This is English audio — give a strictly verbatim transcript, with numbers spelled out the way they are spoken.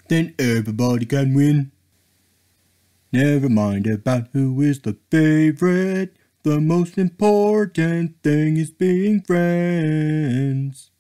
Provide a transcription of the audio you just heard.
then everybody can win. Never mind about who is the favorite. The most important thing is being friends.